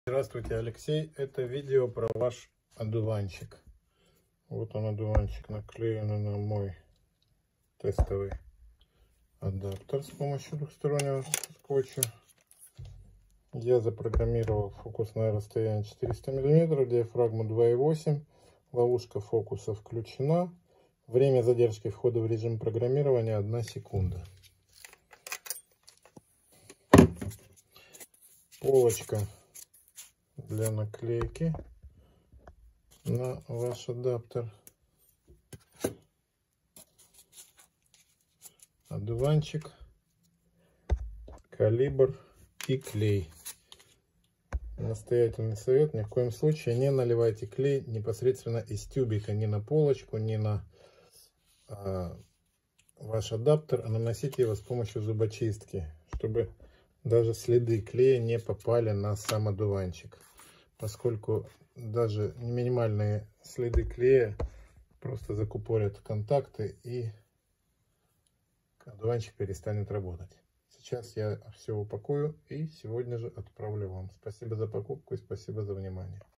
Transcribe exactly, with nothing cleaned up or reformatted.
Здравствуйте, Алексей. Это видео про ваш одуванчик. Вот он, одуванчик, наклеенный на мой тестовый адаптер с помощью двухстороннего скотча. Я запрограммировал фокусное расстояние четыреста миллиметров, диафрагму два и восемь. Ловушка фокуса включена. Время задержки входа в режим программирования одна секунда. Полочка для наклейки на ваш адаптер. Одуванчик, калибр и клей. Настоятельный совет: ни в коем случае не наливайте клей непосредственно из тюбика ни на полочку, ни на а, ваш адаптер, а наносите его с помощью зубочистки, чтобы даже следы клея не попали на сам одуванчик, поскольку даже минимальные следы клея просто закупорят контакты и одуванчик перестанет работать. Сейчас я все упакую и сегодня же отправлю вам. Спасибо за покупку и спасибо за внимание.